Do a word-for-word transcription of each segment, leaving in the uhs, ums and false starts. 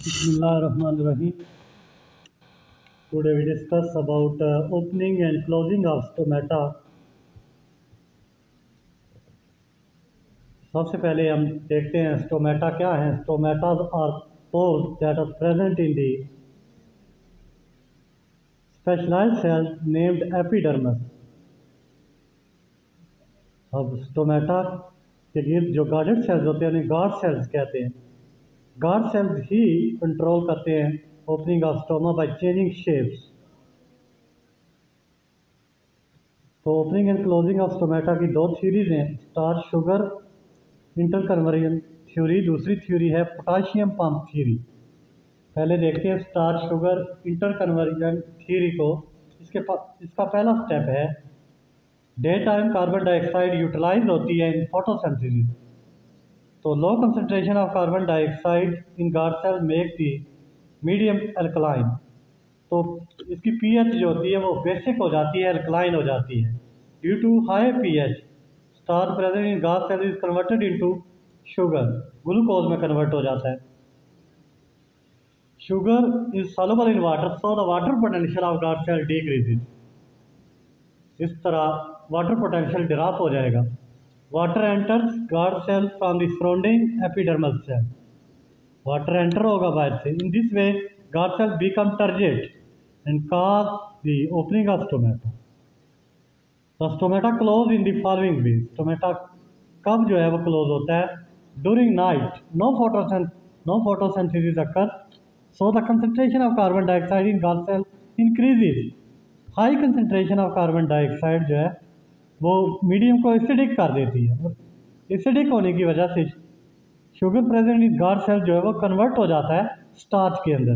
Bismillahirrahmanirrahim. Today we discuss about uh, opening and closing of stomata. सबसे पहले हम देखते हैं स्टोमेटा क्या है. Stomatas are pores that are present in the specialized cells named epidermis. अब स्टोमेटा के गिर्द जो गार्डेड सेल्स होते हैं उन्हें गार्ड सेल्स कहते हैं. गार्ड सेल्स ही कंट्रोल करते हैं opening of stoma by changing shapes. तो opening and closing of stomata की दो थ्योरीज हैं. स्टार्च शुगर इंटरकन्वर्जन थ्योरी, दूसरी थ्योरी है पोटाशियम पंप थ्योरी. पहले देखते हैं स्टार्च शुगर इंटरकन्वर्जन थ्योरी को. इसके इसका पहला स्टेप है day time carbon dioxide utilize होती है इन फोटोसिंथेसिस. तो low concentration of carbon dioxide in guard cell make the medium alkaline. तो इसकी पीएच जो होती है वो बेसिक हो जाती है, एल्कलाइन हो जाती है. Due to high pH starch present in guard cell is converted into sugar, glucose में कन्वर्ट हो जाता है. Sugar is soluble in water, so the water potential of guard cell decreases. इस तरह वाटर पोटेंशियल ड्रॉप हो जाएगा. Water enters guard cell from the surrounding epidermal cell. Water enter होगा बाहर से. In this way guard cell become turgid and cause the opening of stomata. The stomata close in the following way. Stomata कब जो है वो close होता है? During night no photosynth no photosynthesis occur, so the concentration of carbon dioxide in guard cell increases. High concentration of carbon dioxide जो है वो medium को एसिडिक कर देती है. और एसिडिक होने की वजह से sugar present in guard cell जो है वो कन्वर्ट हो जाता है स्टार्च के अंदर.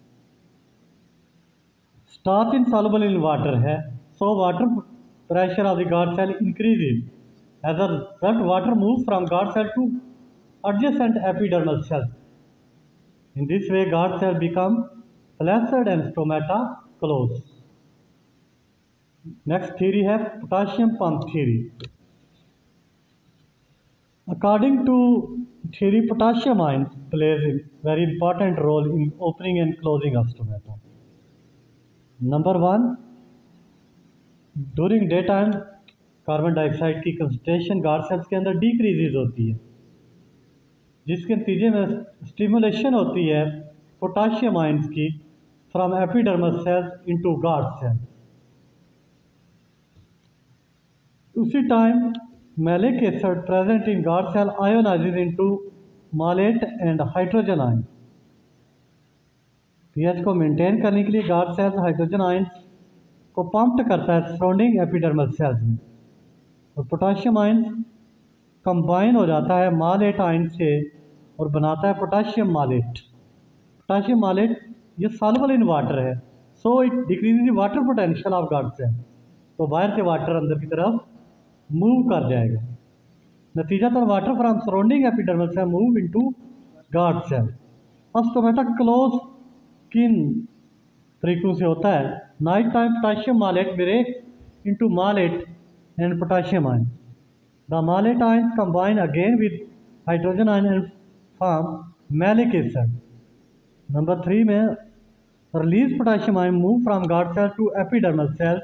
स्टार्च इनसॉल्युबल इन वाटर है, so water pressure of the guard cell increases. As a result water move from guard cell to adjacent epidermal cells. In this way guard cell become flaccid and stomata close. Next theory है potassium pump theory. According to theory, potassium ions plays a very important role in opening and closing of stomata. Number one, during daytime carbon dioxide की concentration guard cells के अंदर decreases होती है, जिसके नतीजे में stimulation होती है पोटाशियम आयंस की from epidermal cells into guard cell. उसी time malic acid present in guard cell ionizes into malate and hydrogen ion. PH को मेंटेन करने के लिए गार्ड सेल हाइड्रोजन आयन को पंप्ड करता है सराउंडिंग एपिडर्मल सेल्स में. और पोटाशियम आयन कंबाइन हो जाता है मालेट आयन से और बनाता है पोटाशियम मालेट. पोटाशियम मालेट ये सॉल्युबल इन वाटर है, so it decreases the water potential of guard cell. तो बाहर से वाटर अंदर की तरफ मूव कर जाएगा. नतीजा तो water from surrounding epidermal cell move into guard cell. अब स्टोमेटा क्लोज किन तरीकों से होता है? Night time potassium malate breaks into malate and potassium ion. The malate ion combine again with hydrogen ion and form malic acid. Number three में release potassium ion move from guard cell to epidermal cell.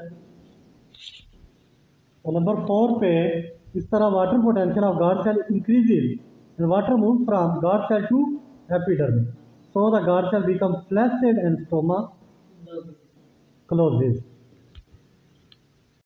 और number four पे इस तरह water potential of guard cell increases and water move from guard cell to epidermis, so the guard cell become flaccid and stoma closes.